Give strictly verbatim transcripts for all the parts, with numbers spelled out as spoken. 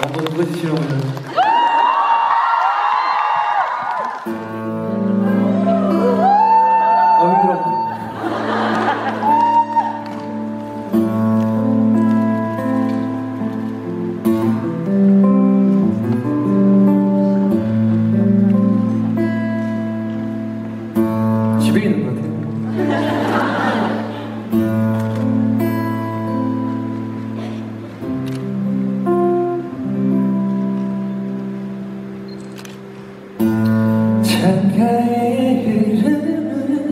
한번 보여주시려고요. 어, 힘들어. 집에 있는 것 같아요. 창가에 흐르는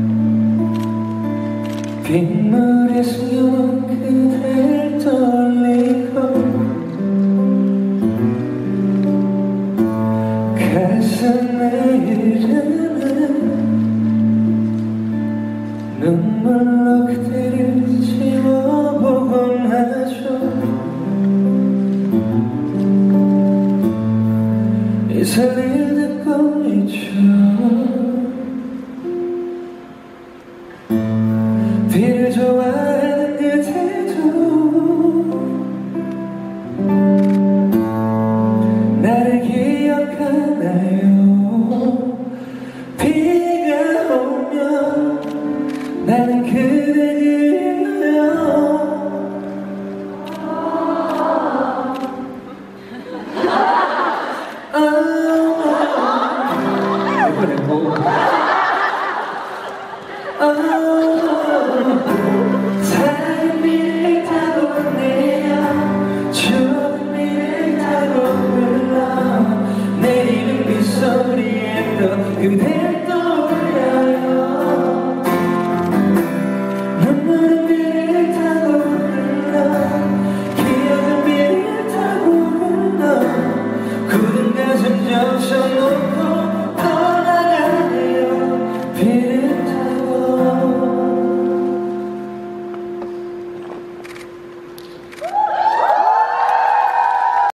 빗물에 숨겨놓은 그댈 떠올리고 가슴에 흐르는 눈물로 그대를 지워보곤 하죠. 이 소리를 듣고 있죠. 비를 좋아하는 그대도 나를 기억하나요? 비가 오면 나는 그대